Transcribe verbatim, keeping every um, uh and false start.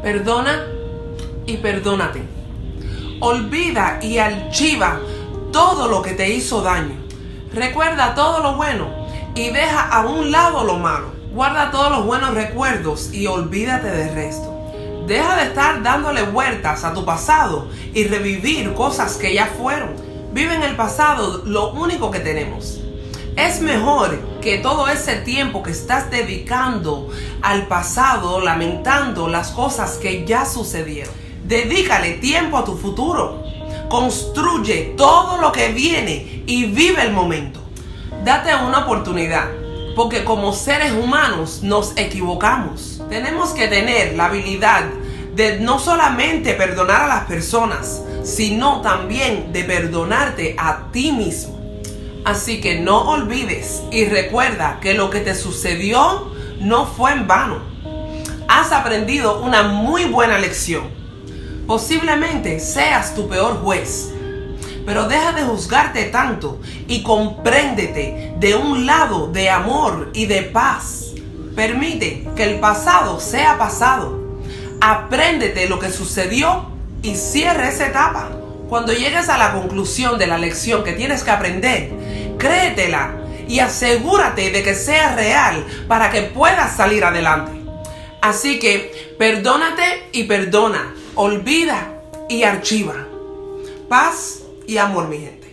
Perdona y perdónate. Olvida y archiva todo lo que te hizo daño. Recuerda todo lo bueno y deja a un lado lo malo. Guarda todos los buenos recuerdos y olvídate del resto. Deja de estar dándole vueltas a tu pasado y revivir cosas que ya fueron. Vive en el pasado lo único que tenemos. Es mejor que todo ese tiempo que estás dedicando al pasado, lamentando las cosas que ya sucedieron. Dedícale tiempo a tu futuro. Construye todo lo que viene y vive el momento. Date una oportunidad, porque como seres humanos nos equivocamos. Tenemos que tener la habilidad de no solamente perdonar a las personas, sino también de perdonarte a ti mismo. Así que no olvides y recuerda que lo que te sucedió no fue en vano. Has aprendido una muy buena lección. Posiblemente seas tu peor juez, pero deja de juzgarte tanto y compréndete de un lado de amor y de paz. Permite que el pasado sea pasado. Apréndete lo que sucedió y cierra esa etapa. Cuando llegues a la conclusión de la lección que tienes que aprender, créetela y asegúrate de que sea real para que puedas salir adelante. Así que perdónate y perdona, olvida y archiva. Paz y amor, mi gente.